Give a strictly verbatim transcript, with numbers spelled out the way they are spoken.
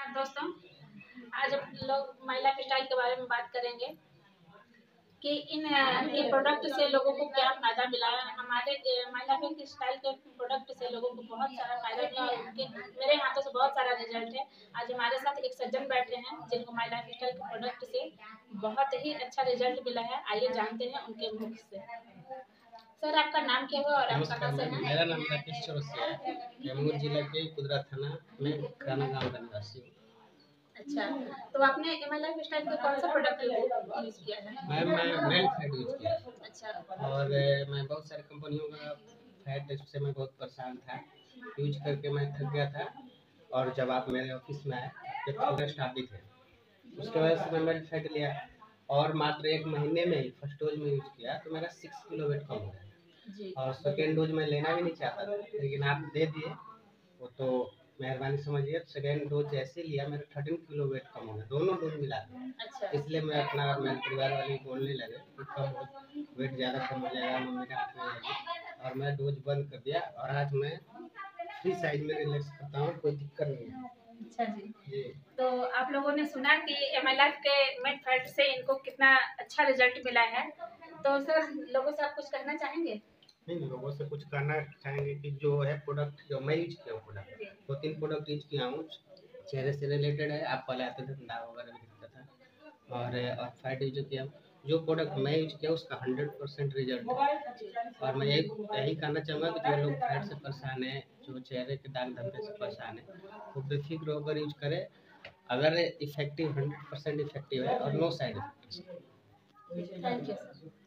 नमस्कार दोस्तों, आज हम लोग महिला के स्टाइल के बारे में बात करेंगे कि इन के प्रोडक्ट से लोगों को क्या फायदा मिला है। हमारे महिला के स्टाइल के प्रोडक्ट से लोगों को बहुत सारा फायदा मिला और उनके मेरे हाथों से बहुत सारा रिजल्ट है। आज हमारे साथ एक सज्जन बैठे हैं जिनको महिला के स्टाइल के प्रोडक्ट से बहुत ही अच्छा रिजल्ट मिला है। आइए जानते हैं उनके मुख से। सर, आपका नाम क्या है और आप कहाँ से हैं? मेरा नाम राकेश चौरसिया है। कैमूर जिला के कुदरा थाना में खाना गांव का निवासी हूँ। अच्छा, तो आपने महिला के स्टाइल के कौन सा प्रोडक्ट यूज किया है? मैं मैं मेल फैट यूज किया। अच्छा। और मैं बहुत सारी कंपनियों का फैट से मैं बहुत परेशान था, यूज करके मैं थक गया था। और जब आप मेरे ऑफिस में आए तो स्टाफ भी थे, उसके वजह से मैं मेल फैट लिया और मात्र एक महीने में ही फर्स्ट डोज में यूज किया तो मेरा सिक्स किलो वेट कम हो गया। और सेकेंड डोज में लेना भी नहीं चाहता था, लेकिन आप दे दिए वो तो मेहरबानी समझिए। सेकेंड डोज जैसे लिया मेरा थर्टीन किलो वेट कम हो गया, दोनों डोज मिला के। अच्छा। इसलिए मैं अपना मेरे परिवार वाले बोलने लगे कि कम हो, वेट ज़्यादा कम हो जाएगा, मम्मी का हाथ में जाएगी। और मैं डोज बंद कर दिया और आज मैं फ्री साइज में रिलैक्स करता हूँ, कोई दिक्कत नहीं है। अच्छा जी, जी। तो आप लोगों ने सुना कि एमएलएफ के मेड फैट से इनको कितना अच्छा रिजल्ट मिला है। तो सर, लोगों से आप कुछ कहना चाहेंगे? नहीं, लोगों से कुछ कहना चाहेंगे कि जो है प्रोडक्ट जो मैं यूज किया हूँ, प्रोडक्ट दो तीन प्रोडक्ट यूज किया हूँ, चेहरे से रिलेटेड है। आप पहले आते थे दाग वगैरह भी दिखता था। और और फैट यूज किया, जो प्रोडक्ट मैं यूज किया उसका हंड्रेड परसेंट रिजल्ट है। और मैं यही यही कहना चाहूँगा कि जो लोग फैट से परेशान है, जो चेहरे के दाग धब्बे से परेशान है, वो बेफिक्र होकर यूज करे। अगर इफेक्टिव हंड्रेड परसेंट इफेक्टिव है और no side effect. Thank you sir.